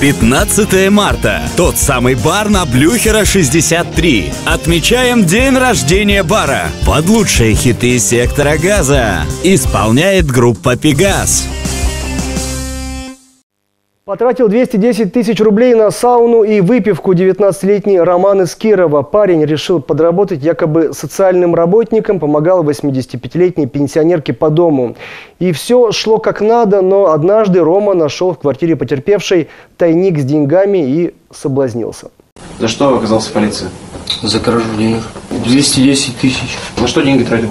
15 марта. Тот самый бар на Блюхера 63. Отмечаем день рождения бара. Под лучшие хиты сектора газа исполняет группа «Пегас». Потратил 210 тысяч рублей на сауну и выпивку 19-летний Роман из Кирова. Парень решил подработать якобы социальным работником, помогал 85-летней пенсионерке по дому. И все шло как надо, но однажды Рома нашел в квартире потерпевшей тайник с деньгами и соблазнился. За что оказался в полиции? За кражу денег. 210 тысяч. На что деньги тратил?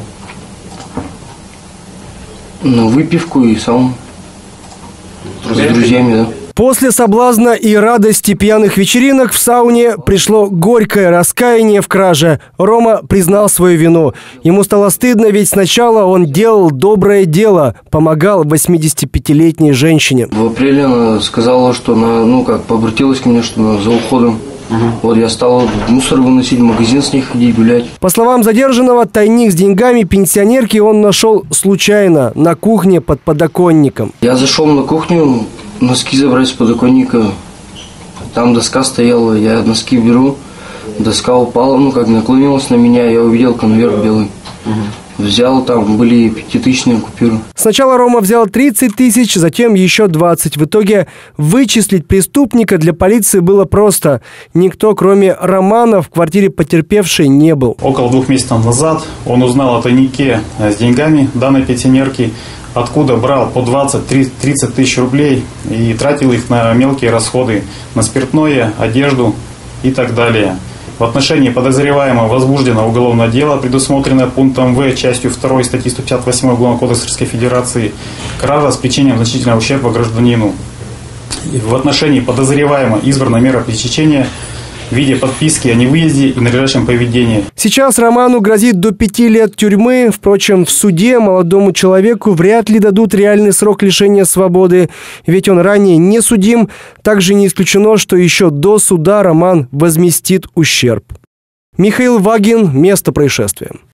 На выпивку и сауну. С друзьями, да. После соблазна и радости пьяных вечеринок в сауне пришло горькое раскаяние в краже. Рома признал свою вину. Ему стало стыдно, ведь сначала он делал доброе дело, помогал 85-летней женщине. В апреле она сказала, что она, обратилась ко мне, что она за уходом. Вот я стал мусор выносить, в магазин с ней ходить, гулять. По словам задержанного, тайник с деньгами пенсионерки он нашел случайно на кухне под подоконником. Я зашел на кухню, носки забрать с подоконника. Там доска стояла, я носки беру, доска упала, наклонилась на меня, я увидел конверт белый. Взял, там были 5000-е купюры. Сначала Рома взял 30 тысяч, затем еще 20. В итоге вычислить преступника для полиции было просто. Никто, кроме Романа, в квартире потерпевшей не был. Около 2 месяцев назад он узнал о тайнике с деньгами данной пенсионерки, откуда брал по 20-30 тысяч рублей и тратил их на мелкие расходы, на спиртное, одежду и так далее. В отношении подозреваемого возбуждено уголовное дело, предусмотренное пунктом В, частью 2 статьи 158 Уголовного кодекса Российской Федерации, кража с причинением значительного ущерба гражданину. И в отношении подозреваемого избрана мера пресечения в виде подписки о невыезде и надлежащем поведении. Сейчас Роману грозит до 5 лет тюрьмы. Впрочем, в суде молодому человеку вряд ли дадут реальный срок лишения свободы, ведь он ранее не судим. Также не исключено, что еще до суда Роман возместит ущерб. Михаил Вагин. Место происшествия.